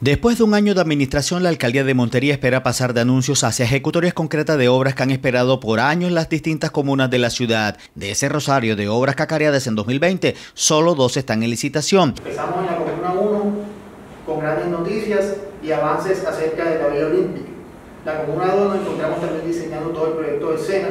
Después de un año de administración, la alcaldía de Montería espera pasar de anuncios hacia ejecutorias concretas de obras que han esperado por años las distintas comunas de la ciudad. De ese rosario de obras cacareadas en 2020, solo 2 están en licitación. Empezamos en la Comuna 1 con grandes noticias y avances acerca de la Vía Olímpica. La Comuna 2 nos encontramos también diseñando todo el proyecto de Sena.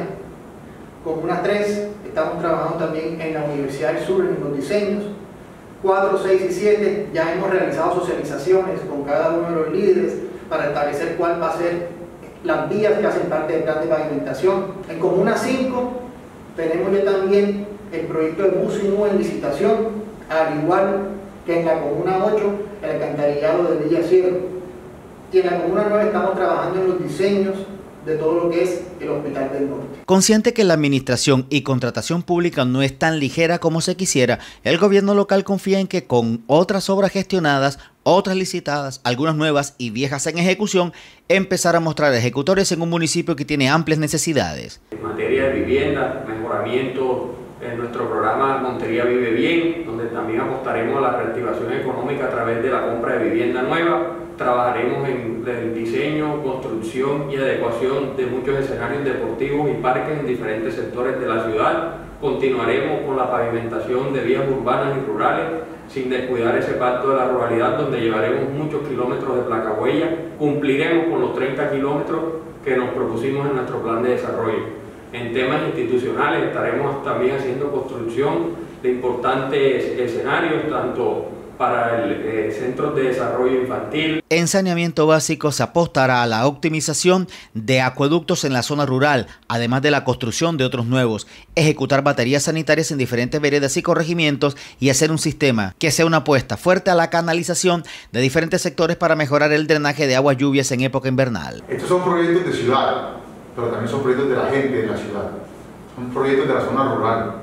Comuna 3, estamos trabajando también en la Universidad del Sur en los diseños. 4, 6 y 7 ya hemos realizado socializaciones con cada uno de los líderes para establecer cuál va a ser las vías que hacen parte del plan de pavimentación. En Comuna 5 tenemos ya también el proyecto de bus y nube en licitación, al igual que en la Comuna 8 el alcantarillado de Villa Cielo. Y en la Comuna 9 estamos trabajando en los diseños de todo lo que es el Hospital del Norte. Consciente que la administración y contratación pública no es tan ligera como se quisiera, el gobierno local confía en que con otras obras gestionadas, otras licitadas, algunas nuevas y viejas en ejecución, empezar a mostrar ejecutores en un municipio que tiene amplias necesidades. En materia de vivienda, mejoramiento en nuestro programa Montería Vive Bien, donde también apostaremos a la reactivación económica a través de la compra de vivienda nueva. Trabajaremos en el diseño, construcción y adecuación de muchos escenarios deportivos y parques en diferentes sectores de la ciudad. Continuaremos con la pavimentación de vías urbanas y rurales, sin descuidar ese pacto de la ruralidad, donde llevaremos muchos kilómetros de placahuella. Cumpliremos con los 30 kilómetros que nos propusimos en nuestro plan de desarrollo. En temas institucionales estaremos también haciendo construcción de importantes escenarios, tanto para centros de desarrollo infantil. En saneamiento básico se apostará a la optimización de acueductos en la zona rural, además de la construcción de otros nuevos, ejecutar baterías sanitarias en diferentes veredas y corregimientos y hacer un sistema que sea una apuesta fuerte a la canalización de diferentes sectores para mejorar el drenaje de aguas lluvias en época invernal. Estos son proyectos de ciudad, pero también son proyectos de la gente de la ciudad, son proyectos de la zona rural.